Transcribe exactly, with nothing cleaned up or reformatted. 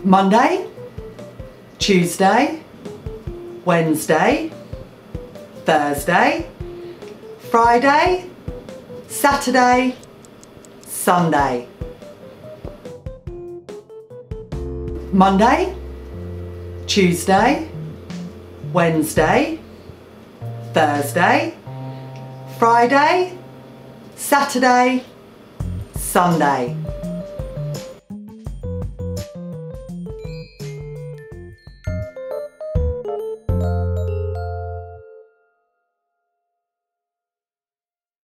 Monday, Tuesday, Wednesday, Thursday, Friday, Saturday, Sunday. Monday, Tuesday, Wednesday, Thursday, Friday, Saturday, Sunday.